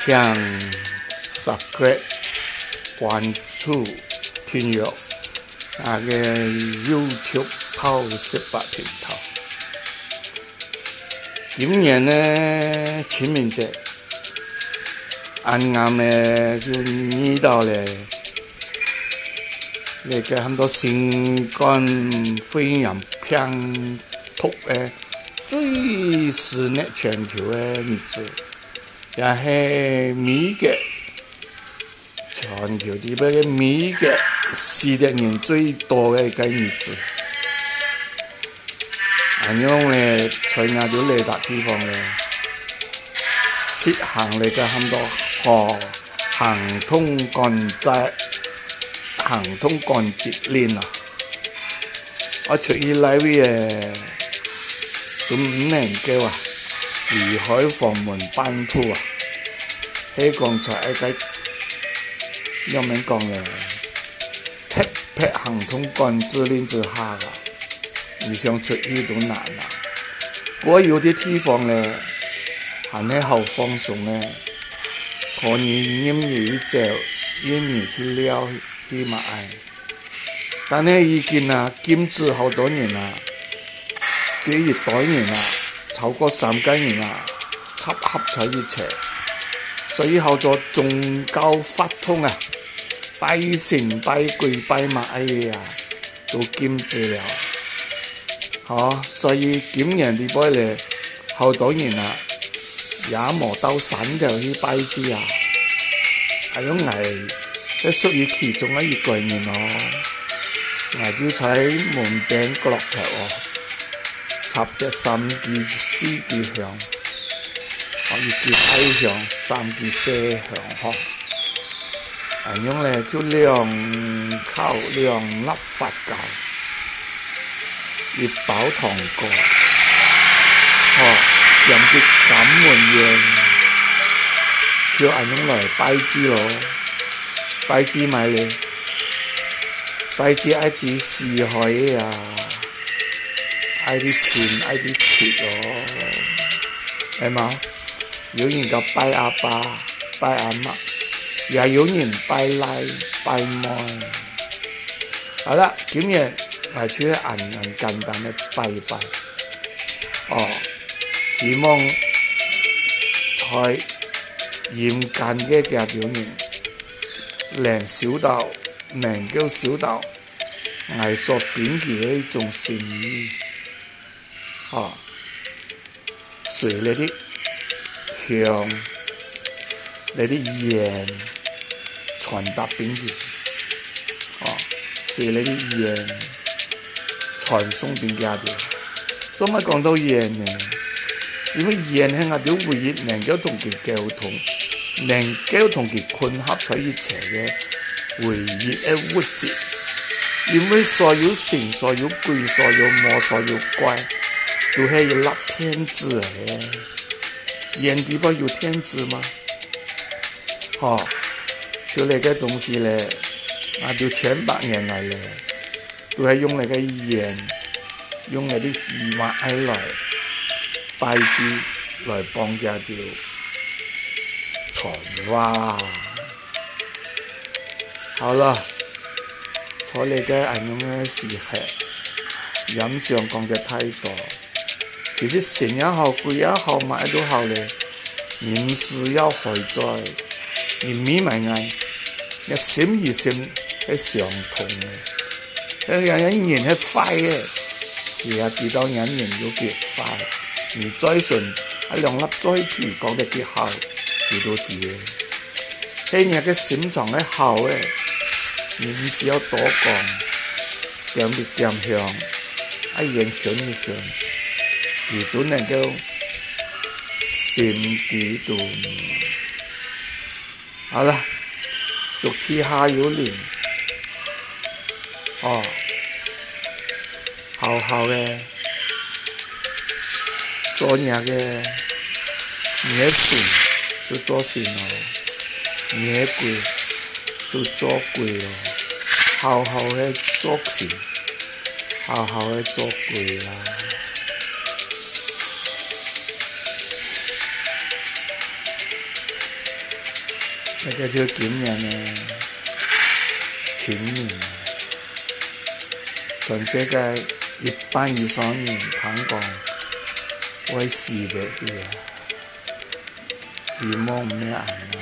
向subscribe 关注订阅那个 YouTube 透18频道。今年呢，清明节啱啱呢就遇到了那個很多新冠肺炎病毒的最肆虐全球的日子，也係美國全球裏邊嘅美國死的人最多嘅一個日子。咁樣咧，在亞洲呢笪地方咧，實行嚟嘅很多行通關節令啊！我出去來位都唔能夠啊，離開房門半途啊！喺剛才一個有名講咧，特別行通關節令之下啊，你想出去都難啊！不過有啲地方咧，係喺好放鬆咧，可以任意走，任意去撩去買。但係已經啊，禁止好多年啦，這一代人啊，超過30年啦，插合在一齊，所以好多宗教法通啊，拜神拜鬼拜馬啊，都禁止了。所以今年呢波咧，好多人啊，也冇到山頭去拜祭啊，係因為這屬於其中嘅一個人咯。我就喺門頂角落頭插隻3支4支香，一支太香，3支西香咁樣咧就2口2粒發酵，一包糖果，飲啲感滿煙，就咁樣來拜祭咯，拜祭咪咧。拜祭愛啲死海啊，愛啲錢，愛啲鐵咯，係嘛？有人就拜阿爸、拜阿媽，也有人拜奶、拜妹。好啦，今日係出去簡單嘅拜一拜。希望在嚴謹嘅家庭能夠小到藝術品嘅一種善意，隨你啲香，你啲鹽傳達俾佢，隨你啲鹽傳送俾家庭。做乜講到鹽呢？因為鹽係我哋唯一能夠同佢溝通，能夠同佢混合在一齊嘅唯一嘅物質，因為所有神、所有鬼、所有魔、所有怪，都係一粒天子嘅。鹽地方有天子嗎？就那個東西咧，就千百年來咧，都係用那個鹽，用那啲魚馬來拜祭，來幫家條傳話。好了，坐你嘅咁樣嘅時刻，飲上講嘅太多，其實神也好，鬼也好，乜都好咧，人是要害在，人咪埋眼，一心一心係相同嘅，人係快嘅，也知道人要幾快，而再順一兩粒再皮講得幾好，幾多啲，係人嘅心臟係好嘅。你唔需要多講，點啲點香，一樣香一香，佢都能夠心地度。好啦，祝天下有靈，好好嘅做嘢嘅，嘢善就做善咯，嘢貴就做貴咯，好好嘅做善，好好嘅做貴啦。 那個就今年嘅清明，全世界1半以上人聽講會死嘅去啊，希望唔咩案啊。